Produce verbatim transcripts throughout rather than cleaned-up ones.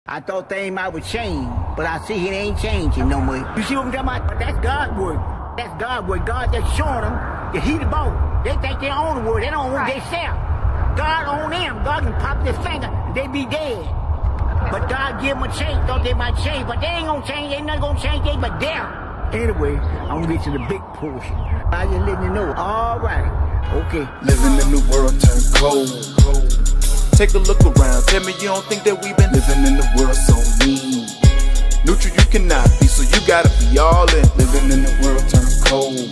I thought things might would change, but I see it ain't changing no more. You see what I'm talking about? That's God's word. That's God's word. God just showing them that He the boss. They think they own the word. They don't own themselves. God own them. God can pop their finger and they be dead. But God give them a change. Thought they might change, but they ain't gonna change. Ain't nothing gonna change. They but death. Anyway, I'm gonna get to the big portion. I just letting you know. All right. Okay. Living in the world turned cold. Take a look around. Tell me you don't think that we've been living in the world so mean. Neutral you cannot be, so you gotta be all in. Living in the world turned cold.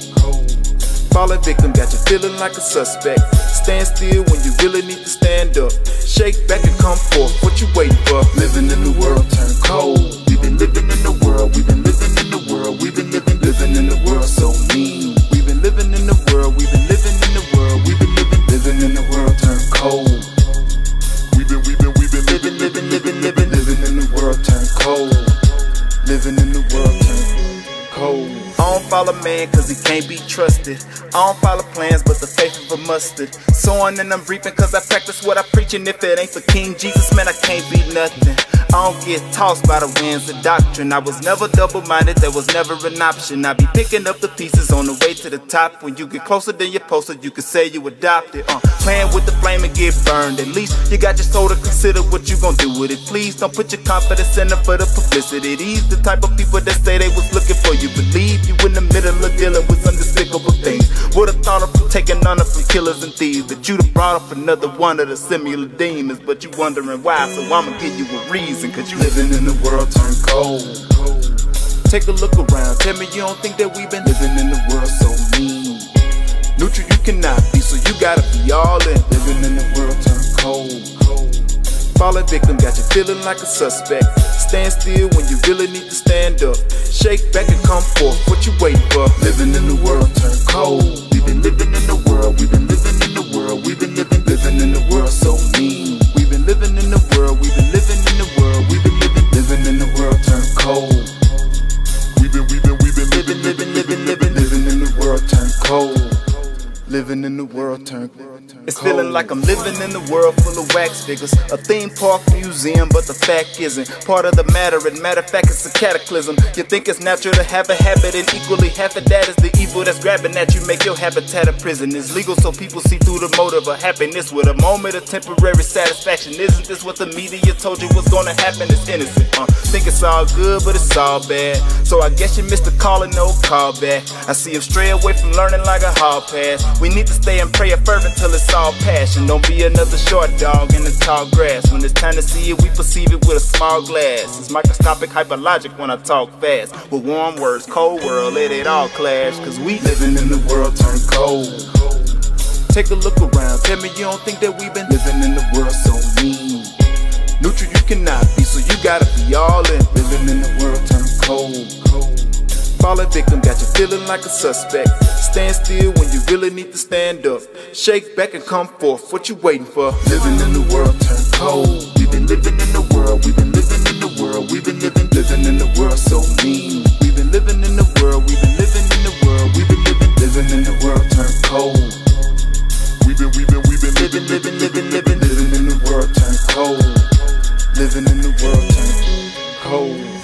Fallen victim got you feeling like a suspect. Stand still when you really need to stand up. Shake back and come forth. What you waiting for? Living in the world turned cold. We've been living in the world. We've been living in the world. We've been living, living in the world so mean. We've been living in the world. We've been living in the world. We've been living, living in the world turned cold. We've been, we've been, we've been living, living, living, living, living in the world turned cold. Living in the world turned cold. I don't follow man cause he can't be trusted. I don't follow plans but the faith of a mustard. Sowing and I'm reaping cause I practice what I preach. And if it ain't for King Jesus, man, I can't be nothing. I don't get tossed by the winds of doctrine. I was never double-minded, there was never an option. I be picking up the pieces on the way to the top. When you get closer than you're posted, you can say you adopted. uh, Playing with the flame and get burned. At least you got your soul to consider what you gon' do with it. Please don't put your confidence in it for the publicity. These the type of people that say they was looking for you. Believe you in the middle of dealing with some despicable things. Would've thought of taking honor from killers and thieves, that you'd have brought up another one of the similar demons. But you wondering why, so I'ma give you a reason. Cause you living in the world turned cold. Take a look around. Tell me you don't think that we've been living in the world so mean. Neutral you cannot be, so you gotta be all in. Living in the world turned cold. Fallen victim got you feeling like a suspect. Stand still when you really need to stand up. Shake back and come forth. What you waiting for? Living in the world turned cold. We've been living in the world. We've been living in the world. We've been living, living in the world so mean. We've been living in the world. We've been living in the world. We've been living, living in the world turned cold. We've been, we've been, we've been living, living, living, living, living in the world turned cold. Living in the world turned cold. It's feeling like I'm living in the world full of wax figures. A theme park museum, but the fact isn't part of the matter. And matter of fact, it's a cataclysm. You think it's natural to have a habit, and equally half of that is the evil that's grabbing at you. Make your habitat a prison. It's legal so people see through the motive of happiness with a moment of temporary satisfaction. Isn't this what the media told you was gonna happen? It's innocent. Uh, think it's all good, but it's all bad. So I guess you missed the call and no call back. I see him stray away from learning like a hall pass. We need to stay in prayer fervent till it's all passion. Don't be another short dog in the tall grass. When it's time to see it, we perceive it with a small glass. It's microscopic hyperlogic when I talk fast. With warm words, cold world, let it all clash. Cause we living in the world turned cold. Take a look around. Tell me you don't think that we've been living in the world so mean. Neutral you cannot be, so you gotta be all in. Living in the world turned cold. Fallen victim got you feeling like a suspect. Stand still when you really need to stand up. Shake back and come forth. What you waiting for? Living in the world turned cold. We've been living in the world. We've been living in the world. We've been living, living in the world so mean. We've been living in the world. We've been living in the world. We've been living, living in the world turned cold. We've been, we've been, we've been living, living, living, living, living in the world turned cold. Living in the world turned cold.